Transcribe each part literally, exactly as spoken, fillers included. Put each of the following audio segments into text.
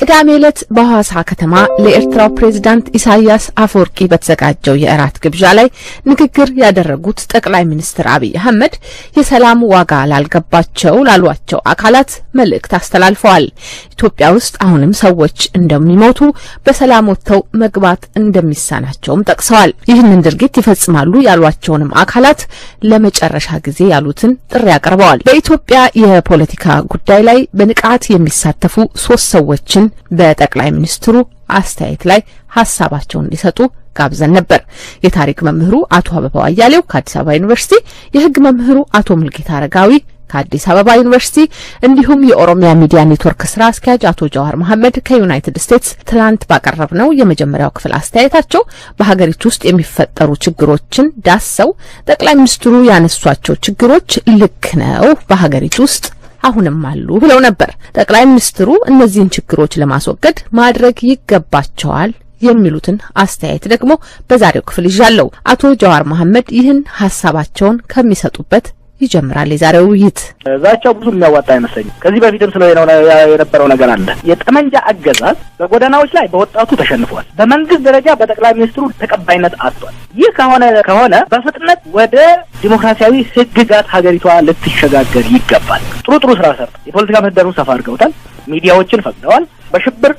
ቅዳሜ ዕለት በሐዋሳ ከተማ ለኤርትራው ፕሬዝዳንት ኢሳያስ አፈወርቂ በተዘጋጀው የእራት ግብዣ ላይ ንግግር ያደረጉት ጠቅላይ ሚኒስትር አብይ አህመድ የሰላም ዋጋ ላልገባቸው ላሏቸው አካላት መልእክት አስተላልፈዋል። ኢትዮጵያ ውስጥ አሁንም ሰዎች እንደሚሞቱ በሰላም ወጥተው መግባት እንደሚሳናቸውም ጠቅሰዋል። ይህንን ድርጊት ይፈጽማሉ ያሏቸውንም አካላት ለመጨረሻ ጊዜ ያሉትን ጥሪ አቀርበዋል። በኢትዮጵያ የፖለቲካ ጉዳይ ላይ በንቃት የሚሳተፉ ሶስት ሰዎችን በጠቅላይ ሚኒስትሩ አስተያየት ላይ ሐሳባቸውን እንዲሰጡ ጋብዘን ነበር። የታሪክ መምህሩ አቶ አበባው አያሌው ከአዲስ አበባ ዩኒቨርሲቲ፣ የሕግ መምህሩ አቶ ሙልጌታ አረጋዊ ከአዲስ አበባ ዩኒቨርሲቲ እንዲሁም የኦሮሚያ ሚዲያ ኔትወርክ ስራ አስኪያጅ አቶ ጃዋር መሐመድ ከዩናይትድ ስቴትስ ትላንት ባቀረብነው የመጀመሪያው ክፍል አስተያየታቸው በሀገሪቱ ውስጥ የሚፈጠሩ ችግሮችን ዳሰው ጠቅላይ ሚኒስትሩ ያነሷቸው ችግሮች ልክ ነው፣ በሀገሪቱ ውስጥ አሁንም አሉ ብለው ነበር። ጠቅላይ ሚኒስትሩ እነዚህን ችግሮች ለማስወገድ ማድረግ ይገባቸዋል የሚሉትን አስተያየት ደግሞ በዛሬው ክፍል ይዣለሁ። አቶ ጃዋር መሐመድ ይህን ሐሳባቸውን ከሚሰጡበት ይጀምራል የዛሬው ውይይት። ዛቻው ብዙ የሚያዋጣ አይመስለኝም። ከዚህ በፊትም ስለሆነው የነበረው ነገር አለ። የጠመንጃ አገዛዝ በጎዳናዎች ላይ በወጣቱ ተሸንፏል። በመንግስት ደረጃ በጠቅላይ ሚኒስትሩ ተቀባይነት አጥቷል። ይህ ከሆነ ከሆነ በፍጥነት ወደ ዲሞክራሲያዊ ህግጋት ሀገሪቷ ልትሸጋገር ይገባል። ጥሩ ጥሩ ስራ ሰርተው የፖለቲካ ምህዳሩን ሰፋ አድርገውታል። ሚዲያዎችን ፈቅደዋል። በሽብር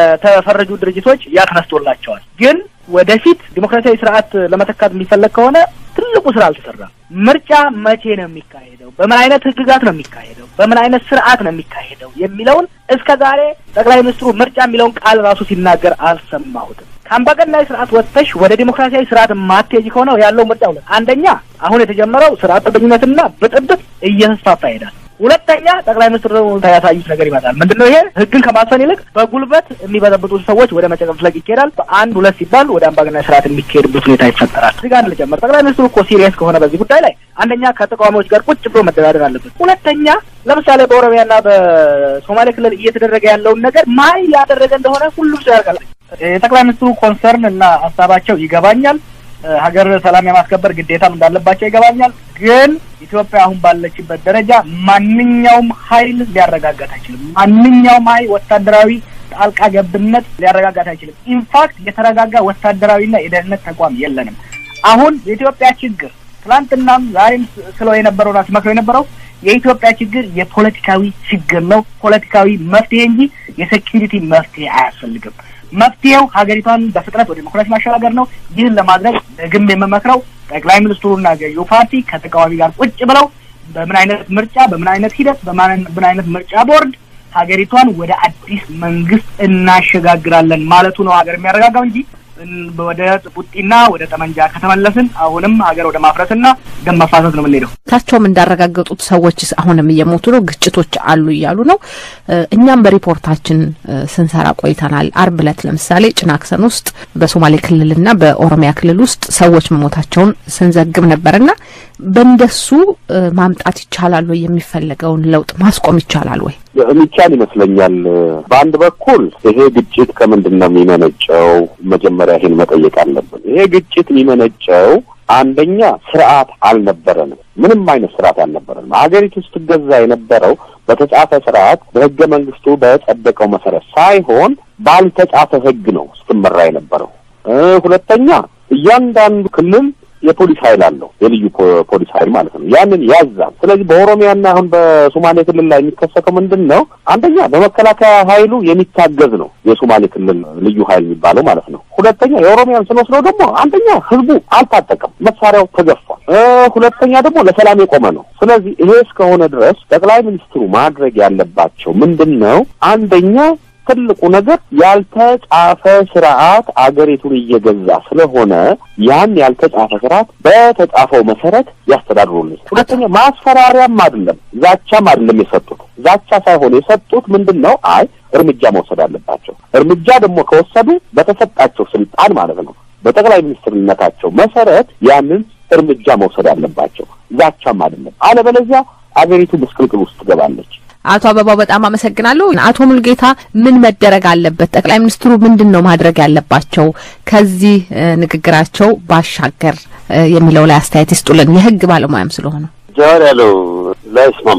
የተፈረጁ ድርጅቶች ያተነስቶላቸዋል። ግን ወደፊት ዲሞክራሲያዊ ስርዓት ለመተካት የሚፈለግ ከሆነ ትልቁ ስራ አልተሰራም። ምርጫ መቼ ነው የሚካሄደው? በምን አይነት ህግጋት ነው የሚካሄደው? በምን አይነት ስርዓት ነው የሚካሄደው የሚለውን እስከዛሬ ጠቅላይ ሚኒስትሩ ምርጫ የሚለውን ቃል ራሱ ሲናገር አልሰማሁትም። ከአምባገነናዊ ስርዓት ወጥተሽ ወደ ዲሞክራሲያዊ ስርዓት ማትሄጂ ከሆነ ያለው ምርጫ ሁለት፣ አንደኛ አሁን የተጀመረው ስርዓት ጠበኝነትና ብጥብጥ እየተስፋፋ ይሄዳል። ሁለተኛ ጠቅላይ ሚኒስትሩ ያሳዩት ነገር ይመጣል። ምንድነው ይሄ? ህግን ከማስፈን ይልቅ በጉልበት የሚበጠብጡ ሰዎች ወደ መጨፍለቅ ይኬዳል። በአንድ ሁለት ሲባል ወደ አምባገነናዊ ስርዓት የሚካሄድበት ሁኔታ ይፈጠራል። እዚህ ጋር ልጀምር። ጠቅላይ ሚኒስትሩ እኮ ሲሪየስ ከሆነ በዚህ ጉዳይ ላይ አንደኛ ከተቃዋሚዎች ጋር ቁጭ ብሎ መደራደር አለበት። ሁለተኛ ለምሳሌ በኦሮሚያና በሶማሌ ክልል እየተደረገ ያለውን ነገር ማይ ያደረገ እንደሆነ ሁሉም ሰው ያውቃል። የጠቅላይ ሚኒስትሩ ኮንሰርን እና ሀሳባቸው ይገባኛል። ሀገር ሰላም የማስከበር ግዴታም እንዳለባቸው ይገባኛል። ግን ኢትዮጵያ አሁን ባለችበት ደረጃ ማንኛውም ኃይል ሊያረጋጋት አይችልም። ማንኛውም ኃይል ወታደራዊ ጣልቃ ገብነት ሊያረጋጋት አይችልም። ኢንፋክት የተረጋጋ ወታደራዊና የደህንነት ተቋም የለንም። አሁን የኢትዮጵያ ችግር ትላንትናም ዛሬም ስለው የነበረውና ሲመክረው የነበረው የኢትዮጵያ ችግር የፖለቲካዊ ችግር ነው። ፖለቲካዊ መፍትሄ እንጂ የሴኩሪቲ መፍትሄ አያስፈልግም። መፍትሄው ሀገሪቷን በፍጥነት ወደ ዲሞክራሲ ማሸጋገር ነው። ይህን ለማድረግ ደግም የምመክረው ጠቅላይ ሚኒስትሩና ገዢው ፓርቲ ከተቃዋሚ ጋር ቁጭ ብለው በምን አይነት ምርጫ፣ በምን አይነት ሂደት፣ በምን አይነት ምርጫ ቦርድ ሀገሪቷን ወደ አዲስ መንግስት እናሸጋግራለን ማለቱ ነው ሀገር የሚያረጋጋው እንጂ ወደ ቡጢና ወደ ጠመንጃ ከተመለስን አሁንም ሀገር ወደ ማፍረስና ደም መፋሰስ ነው የምንሄደው። ታቸውም እንዳረጋገጡት ሰዎች አሁንም እየሞቱ ነው፣ ግጭቶች አሉ እያሉ ነው። እኛም በሪፖርታችን ስንሰራ ቆይተናል። አርብ ዕለት ለምሳሌ ጭናክሰን ውስጥ በሶማሌ ክልልና በኦሮሚያ ክልል ውስጥ ሰዎች መሞታቸውን ስንዘግብ ነበርና በእንደሱ ማምጣት ይቻላል ወይ? የሚፈልገውን ለውጥ ማስቆም ይቻላል ወይ? የሚቻል ይመስለኛል። በአንድ በኩል ይሄ ግጭት ከምንድነው የሚመነጨው? መጀመሪያ ይሄን መጠየቅ አለብን። ይሄ ግጭት የሚመነጨው አንደኛ ስርዓት አልነበረንም። ምንም አይነት ስርዓት አልነበረንም። ሀገሪቱ ውስጥ ትገዛ የነበረው በተጻፈ ስርዓት በህገ መንግስቱ በጸደቀው መሰረት ሳይሆን ባልተጻፈ ህግ ነው ስትመራ የነበረው። ሁለተኛ እያንዳንዱ ክልል የፖሊስ ኃይል አለው፣ የልዩ ፖሊስ ኃይል ማለት ነው። ያንን ያዛል። ስለዚህ በኦሮሚያና አሁን በሶማሌ ክልል ላይ የሚከሰተው ምንድነው? አንደኛ በመከላከያ ኃይሉ የሚታገዝ ነው የሶማሌ ክልል ልዩ ኃይል የሚባለው ማለት ነው። ሁለተኛ የኦሮሚያን ስንወስደው ደግሞ አንደኛ ህዝቡ አልታጠቀም፣ መሳሪያው ተገፏል። ሁለተኛ ደግሞ ለሰላም የቆመ ነው። ስለዚህ ይሄ እስከሆነ ድረስ ጠቅላይ ሚኒስትሩ ማድረግ ያለባቸው ምንድነው? አንደኛ ትልቁ ነገር ያልተጻፈ ስርዓት አገሪቱን እየገዛ ስለሆነ ያን ያልተጻፈ ስርዓት በተጻፈው መሰረት ያስተዳድሩልኝ። ሁለተኛ ማስፈራሪያም አይደለም ዛቻም አይደለም የሰጡት። ዛቻ ሳይሆን የሰጡት ምንድነው? አይ እርምጃ መውሰድ አለባቸው። እርምጃ ደግሞ ከወሰዱ በተሰጣቸው ስልጣን ማለት ነው በጠቅላይ ሚኒስትርነታቸው መሰረት ያንን እርምጃ መውሰድ አለባቸው። ዛቻም አይደለም። አለበለዚያ አገሪቱ ምስቅልቅል ውስጥ ትገባለች። አቶ አበባው በጣም አመሰግናለሁ። አቶ ሙልጌታ ምን መደረግ አለበት? ጠቅላይ ሚኒስትሩ ምንድነው ማድረግ ያለባቸው ከዚህ ንግግራቸው ባሻገር የሚለው ላይ አስተያየት ይስጡልን። የህግ ባለሙያም ስለሆነ ጃዋር ያለው ላይ ስማማለሁ።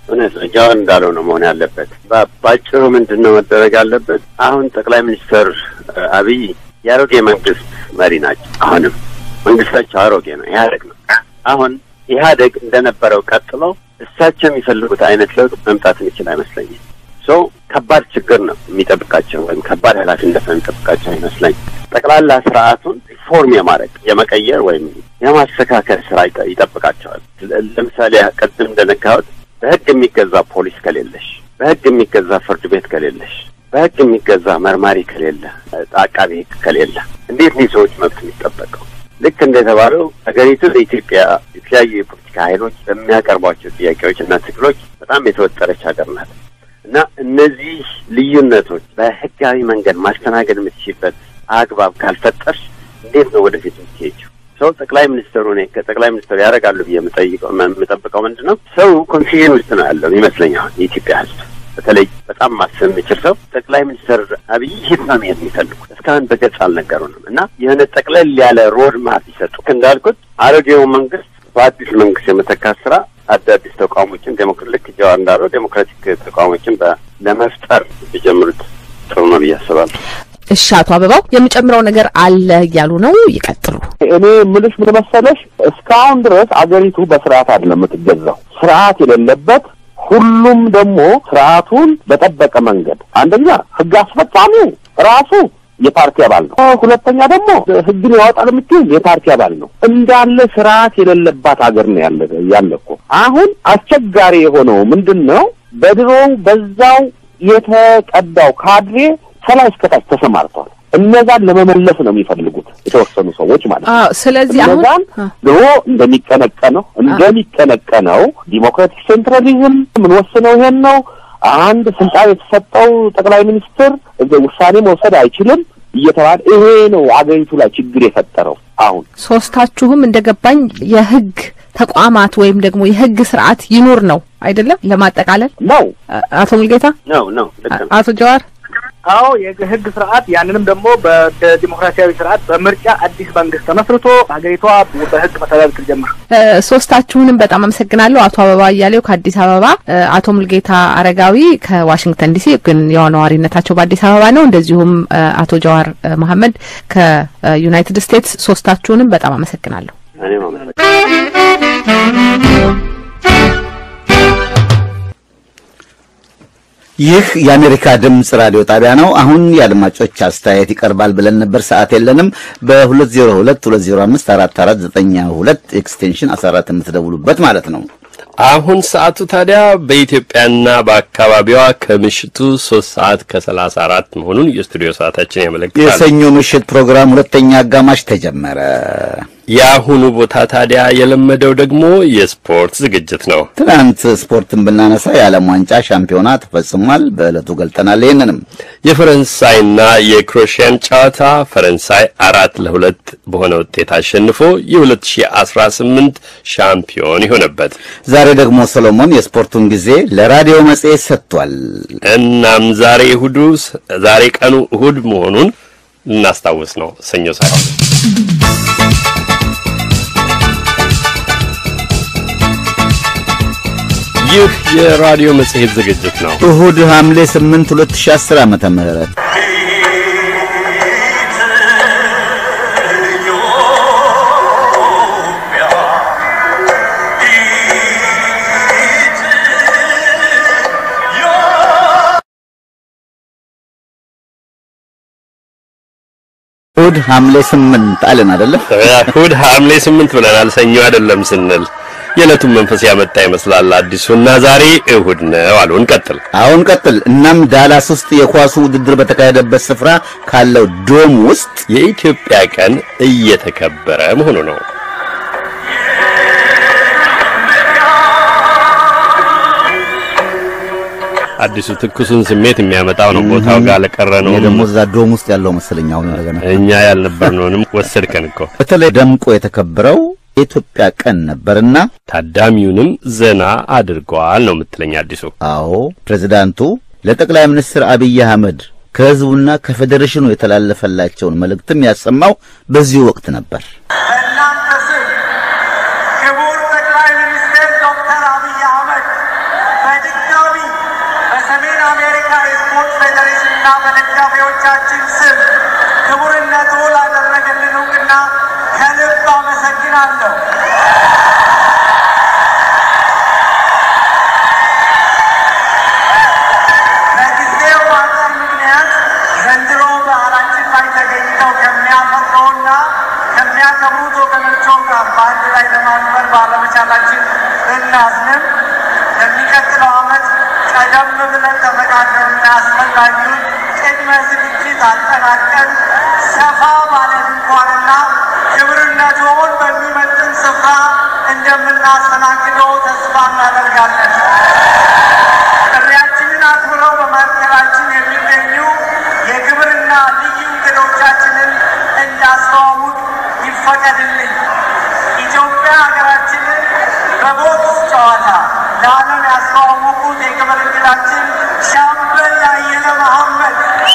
እነሱ ጃው እንዳለው ነው መሆን ያለበት። ባጭሩ ምንድነው መደረግ ያለበት? አሁን ጠቅላይ ሚኒስትር አብይ የአሮጌ መንግስት መሪ ናቸው። አሁንም መንግስታቸው አሮጌ ነው፣ ኢህአዴግ ነው። አሁን ኢህአዴግ እንደነበረው ቀጥለው እሳቸው የሚፈልጉት አይነት ለውጥ መምጣት የሚችል አይመስለኝም። ሶ ከባድ ችግር ነው የሚጠብቃቸው ወይም ከባድ ኃላፊነት ነው የሚጠብቃቸው ይመስለኝ። ጠቅላላ ስርዓቱን ሪፎርም የማድረግ የመቀየር ወይም የማስተካከል ስራ ይጠብቃቸዋል። ለምሳሌ ቀደም እንደነካሁት በህግ የሚገዛ ፖሊስ ከሌለሽ፣ በህግ የሚገዛ ፍርድ ቤት ከሌለሽ፣ በህግ የሚገዛ መርማሪ ከሌለ፣ አቃቤ ህግ ከሌለ እንዴት ነው ሰዎች መብት የሚጠበቀው? ልክ እንደተባለው ሀገሪቱ ለኢትዮጵያ የተለያዩ የፖለቲካ ኃይሎች በሚያቀርቧቸው ጥያቄዎች እና ትግሎች በጣም የተወጠረች ሀገር ናት እና እነዚህ ልዩነቶች በህጋዊ መንገድ ማስተናገድ የምትችልበት አግባብ ካልፈጠርሽ እንዴት ነው ወደፊት የምትሄጂው? ሰው ጠቅላይ ሚኒስትሩ እኔ ከጠቅላይ ሚኒስትሩ ያደርጋሉ ብዬ የምጠይቀው የምጠብቀው ምንድን ነው? ሰው ኮንፊዥን ውስጥ ነው ያለው ይመስለኛል። የኢትዮጵያ ህዝብ በተለይ በጣም ማሰብ የሚችል ሰው ጠቅላይ ሚኒስትር አብይ የት ነው መሄድ የሚፈልጉት? እስካሁን በግልጽ አልነገሩንም እና የሆነ ጠቅለል ያለ ሮድ ማፕ ይሰጡ። እንዳልኩት አሮጌው መንግስት በአዲስ መንግስት የመተካት ስራ አዳዲስ ተቋሞችን ዴሞክራቲክ ጃው እንዳለው ዴሞክራቲክ ተቋሞችን ለመፍጠር ቢጀምሩት ጥሩ ነው ብዬ አስባለሁ። እሺ አቶ አበባው የሚጨምረው ነገር አለ እያሉ ነው፣ ይቀጥሉ። እኔ ምልሽ ምን መሰለሽ፣ እስካሁን ድረስ አገሪቱ በስርዓት አይደለም የምትገዛው። ስርዓት የሌለበት ሁሉም ደግሞ ስርዓቱን በጠበቀ መንገድ አንደኛ ህግ አስፈጻሚው ራሱ የፓርቲ አባል ነው፣ ሁለተኛ ደግሞ ህግን ያወጣል የምትይው የፓርቲ አባል ነው። እንዳለ ስርዓት የሌለባት ሀገር ነው ያለ ያለኮ። አሁን አስቸጋሪ የሆነው ምንድነው? በድሮው በዛው የተቀዳው ካድሬ ከላይ እስከታች ተሰማርቷል። እነዛን ለመመለስ ነው የሚፈልጉት የተወሰኑ ሰዎች ማለት ነው። አዎ ስለዚህ አሁን ነው እንደሚቀነቀነው እንደሚቀነቀነው ዲሞክራቲክ ሴንትራሊዝም ምን ወሰነው ይሄን ነው። አንድ ስልጣን የተሰጠው ጠቅላይ ሚኒስትር ውሳኔ መውሰድ አይችልም እየተባለ ይሄ ነው አገሪቱ ላይ ችግር የፈጠረው። አሁን ሶስታችሁም እንደገባኝ የህግ ተቋማት ወይም ደግሞ የህግ ስርዓት ይኖር ነው አይደለም? ለማጠቃለል ነው አቶ ሙልጌታ ነው ነው አቶ ጀዋር አዎ የህግ ስርዓት ያንንም ደግሞ በዲሞክራሲያዊ ስርዓት በምርጫ አዲስ መንግስት ተመስርቶ ሀገሪቷ በህግ መተዳደር ትጀምር። ሶስታችሁንም በጣም አመሰግናለሁ። አቶ አበባ እያሌው ከአዲስ አበባ፣ አቶ ሙልጌታ አረጋዊ ከዋሽንግተን ዲሲ ግን የነዋሪነታቸው በአዲስ አበባ ነው፣ እንደዚሁም አቶ ጀዋር መሐመድ ከዩናይትድ ስቴትስ። ሶስታችሁንም በጣም አመሰግናለሁ። እኔ ማለት ይህ የአሜሪካ ድምጽ ራዲዮ ጣቢያ ነው። አሁን የአድማጮች አስተያየት ይቀርባል ብለን ነበር፣ ሰዓት የለንም። በሁለት ዜሮ ሁለት ሁለት ዜሮ አምስት አራት አራት ዘጠኝ ሁለት ኤክስቴንሽን አስራ አራት የምትደውሉበት ማለት ነው። አሁን ሰዓቱ ታዲያ በኢትዮጵያና በአካባቢዋ ከምሽቱ ሶስት ሰዓት ከሰላሳ አራት መሆኑን የስቱዲዮ ሰዓታችን ያመለክታል። የሰኞ ምሽት ፕሮግራም ሁለተኛ አጋማሽ ተጀመረ። የአሁኑ ቦታ ታዲያ የለመደው ደግሞ የስፖርት ዝግጅት ነው። ትናንት ስፖርትን ብናነሳ የዓለም ዋንጫ ሻምፒዮና ተፈጽሟል። በእለቱ ገልጠናል። ይሄንንም የፈረንሳይና የክሮኤሽያን ጨዋታ ፈረንሳይ አራት ለሁለት በሆነ ውጤት አሸንፎ የ2018 ሻምፒዮን ይሆነበት። ዛሬ ደግሞ ሰሎሞን የስፖርቱን ጊዜ ለራዲዮ መጽሔት ሰጥቷል። እናም ዛሬ እሁዱ ዛሬ ቀኑ እሁድ መሆኑን እናስታውስ ነው፣ ሰኞ ሳይሆን። ይህ የራዲዮ መጽሔት ዝግጅት ነው። እሁድ ሐምሌ ስምንት ሁለት ሺህ አስር ዓመተ ምህረት እሁድ ሐምሌ ስምንት አለን አይደል? እሁድ ሐምሌ ስምንት ብለናል፣ ሰኞ አይደለም ስንል የዕለቱን መንፈስ ያመጣ ይመስላል አዲሱና ዛሬ እሁድ ነው አሉን። ቀጥል አሁን ቀጥል። እናም ዳላስ ውስጥ የኳሱ ውድድር በተካሄደበት ስፍራ ካለው ዶም ውስጥ የኢትዮጵያ ቀን እየተከበረ መሆኑ ነው። አዲሱ ትኩሱን ስሜት የሚያመጣው ነው። ቦታው ጋር ለቀረ ነው ደግሞ እዛ ዶም ውስጥ ያለው መስለኛው እንደገና እኛ ያልነበርነውንም ወሰድከን እኮ። በተለይ ደምቆ የተከበረው የኢትዮጵያ ቀን ነበርና ታዳሚውንም ዘና አድርጓል ነው የምትለኝ አዲሱ? አዎ ፕሬዝዳንቱ ለጠቅላይ ሚኒስትር አብይ አህመድ ከህዝቡና ከፌዴሬሽኑ የተላለፈላቸውን መልእክትም ያሰማው በዚህ ወቅት ነበር። ክቡር ጠቅላይ ሚኒስትር ዶክተር አብይ አህመድ በእኔና በደጋፊዎቻችን ስም ክቡርነቱ ላደረገልን እውቅና ከልብ አመሰግናለሁ። በጊዜው ማጠር ምክንያት ዘንድሮ ባህላችን ላይ ተገኝተው ከሚያፈቅረውና ከሚያከብሩት ወገኖች ጋር በአንድ ላይ ለማክበር ባለመቻላችን እናዝንም። ለሚቀጥለው ዓመት ቀደም ብለን ተመካክረንና አስፈላጊውን ቅድመ ዝግጅት አጠናቀን ሰፋ ባለ ድንኳንና ክብርነትዎን በሚመጥን ስፍራ እንደምናስተናግደው ተስፋ እናደርጋለን። ጥሪያችንን አክብረው በማዕከላችን የሚገኙ የክብርና ልዩ እንግዶቻችንን እንዳስተዋውቅ ይፈቀድልኝ። ኢትዮጵያ ሀገራችንን በቦክስ ጨዋታ ለዓለም ያስተዋወቁት የክብር እንግዳችን ሻምበል አየለ መሐመድ